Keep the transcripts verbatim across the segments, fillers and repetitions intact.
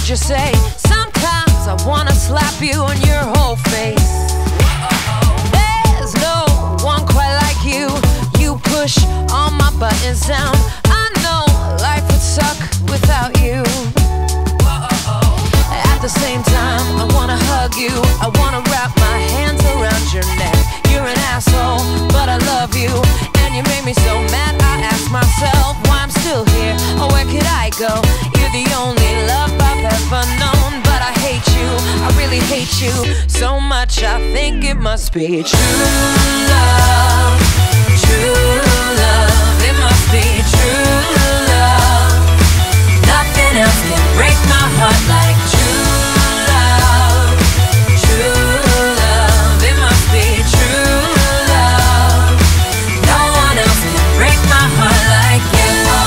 heard you say, sometimes I wanna slap you on your whole face. There's no one quite like you. You push all my buttons down. I know life would suck without you. At the same time, I wanna hug you. I wanna wrap my hands around your neck. You're an asshole, but I love you. And you made me so mad, I ask myself why I'm still here, or where could I go? You're the only love I've ever known, but I hate you, I really hate you so much, I think it must be true love. True love, it must be true love. Nothing else can break my heart like true love. True love, it must be true love. No one else can break my heart like you.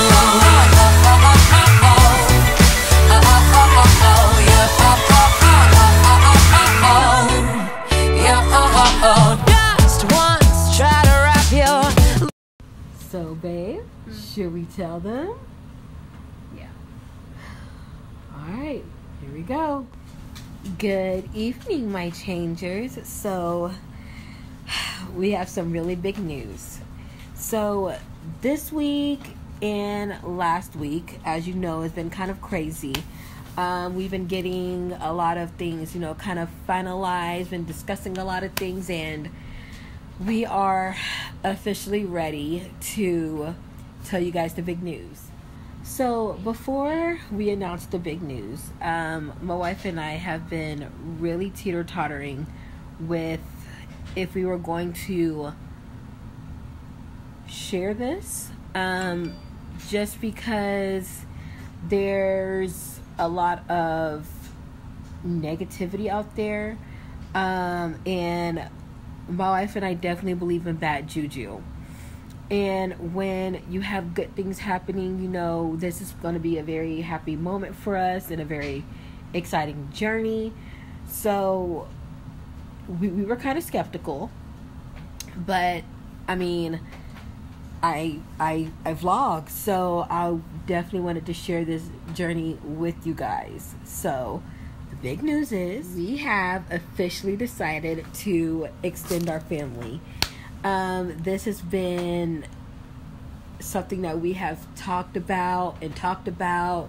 So, babe, mm. should we tell them? Yeah. Alright, here we go. Good evening, my changers. So, we have some really big news. So, this week and last week, as you know, has been kind of crazy. Um, we've been getting a lot of things, you know, kind of finalized, been discussing a lot of things, and we are officially ready to tell you guys the big news. So before we announce the big news, um, my wife and I have been really teeter-tottering with if we were going to share this, um, just because there's a lot of negativity out there, um, and my wife and I definitely believe in bad juju. And when you have good things happening, you know, this is going to be a very happy moment for us and a very exciting journey. So we, we were kind of skeptical. But, I mean, I, I, I vlog. So I definitely wanted to share this journey with you guys. So the big news is we have officially decided to extend our family. Um, this has been something that we have talked about and talked about.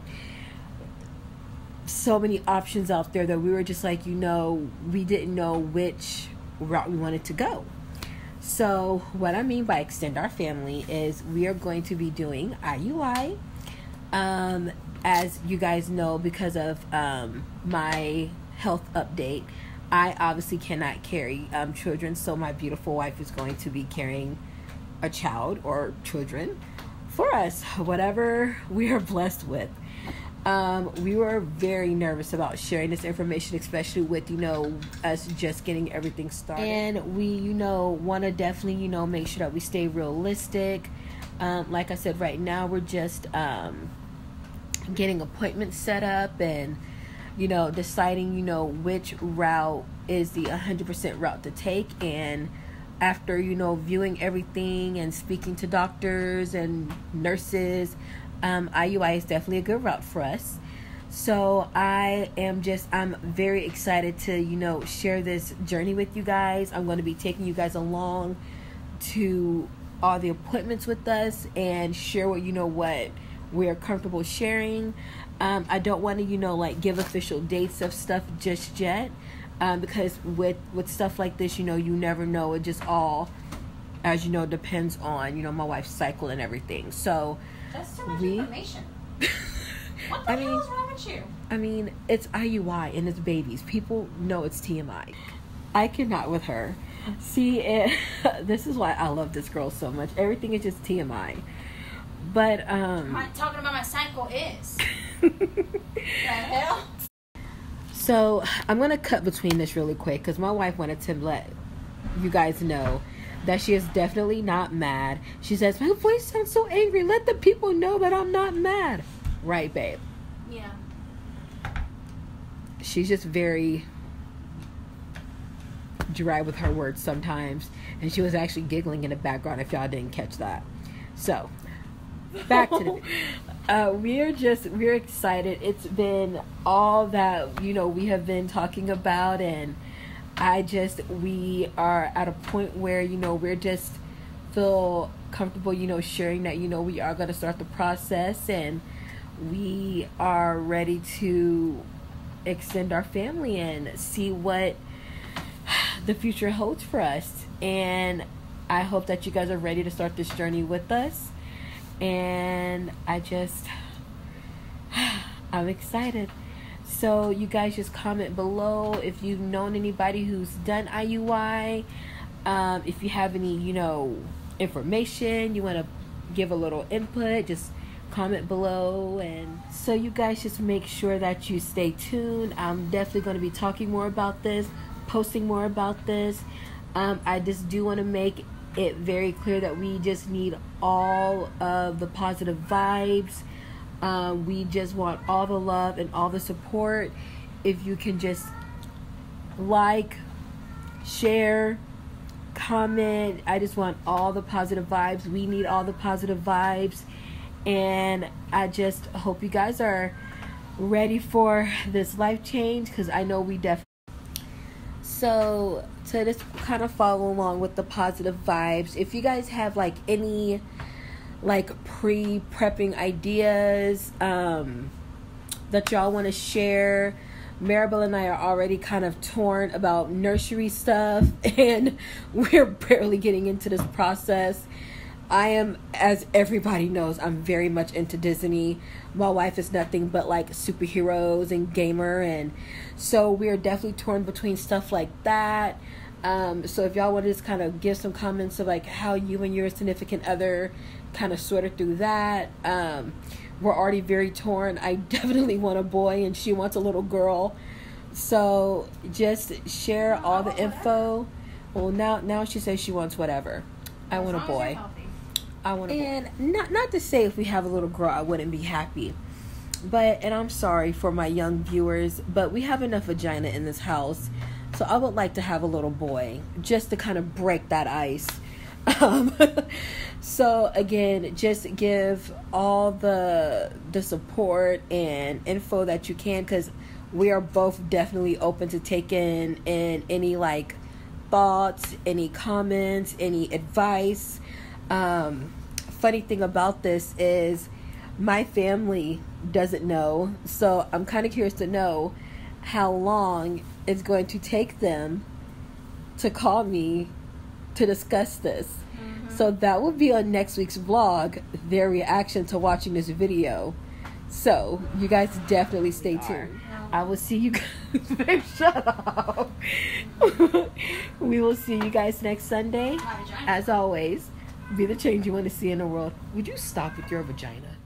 So many options out there that we were just like, you know, we didn't know which route we wanted to go. So what I mean by extend our family is we are going to be doing I U I. Um, as you guys know, because of um, my health update, I obviously cannot carry um, children, so my beautiful wife is going to be carrying a child or children for us, whatever we are blessed with. Um, we were very nervous about sharing this information, especially with, you know, us just getting everything started. And we, you know, want to definitely, you know, make sure that we stay realistic. Um, like I said, right now we're just um, getting appointments set up and, you know, deciding, you know, which route is the one hundred percent route to take. And after, you know, viewing everything and speaking to doctors and nurses, um, I U I is definitely a good route for us. So I am just, I'm very excited to, you know, share this journey with you guys. I'm going to be taking you guys along to all the appointments with us and share what, you know, what we're comfortable sharing. Um, I don't want to, you know, like give official dates of stuff just yet, um, because with with stuff like this, you know, you never know. It just all, as you know, depends on, you know, my wife's cycle and everything. So that's too much we, information. What the I hell mean, is wrong with you? I mean, it's I U I and it's babies. People know it's T M I. I cannot with her. See, it, this is why I love this girl so much. Everything is just T M I. But um, I'm talking about my cycle is. The hell? So I'm gonna cut between this really quick because my wife wanted to let you guys know that she is definitely not mad. She says, my voice sounds so angry. Let the people know that I'm not mad. Right, babe? Yeah. She's just very dry with her words sometimes. And she was actually giggling in the background if y'all didn't catch that. So, back to the video. Uh, we're just we're excited. It's been all that, you know, we have been talking about, and I just we are at a point where, you know, we're just feel comfortable, you know, sharing that, you know, we are going to start the process, and we are ready to extend our family and see what the future holds for us. And I hope that you guys are ready to start this journey with us. And I just, I'm excited. So you guys just comment below if you've known anybody who's done I U I. Um, if you have any, you know, information, you want to give a little input, just comment below. And so you guys just make sure that you stay tuned. I'm definitely going to be talking more about this, posting more about this. Um, I just do want to make it very clear that we just need all of the positive vibes. Um, we just want all the love and all the support. If you can just like, share, comment. I just want all the positive vibes. We need all the positive vibes. And I just hope you guys are ready for this life change, because I know we definitely. So to just kind of follow along with the positive vibes, if you guys have like any like pre-prepping ideas um, that y'all want to share, Maribel and I are already kind of torn about nursery stuff, and we're barely getting into this process. I am, as everybody knows, I'm very much into Disney. My wife is nothing but like superheroes and gamer, and so we're definitely torn between stuff like that. Um, so if y'all want to just kind of give some comments of like how you and your significant other kind of sorted through that. Um, we're already very torn. I definitely want a boy, and she wants a little girl. So just share all the info. Well, now now she says she wants whatever. I want a boy. I want to, and not not to say if we have a little girl I wouldn't be happy, but, and I'm sorry for my young viewers, but we have enough vagina in this house, so I would like to have a little boy just to kind of break that ice. Um, so again, just give all the the support and info that you can, because we are both definitely open to taking in any like thoughts, any comments, any advice. Um, funny thing about this is my family doesn't know, so I'm kind of curious to know how long it's going to take them to call me to discuss this. Mm-hmm. So that will be on next week's vlog, their reaction to watching this video. So you guys definitely stay tuned. I will see you guys. Babe, shut up. We will see you guys next Sunday. As always, be the change you want to see in the world. Would you stop with your vagina?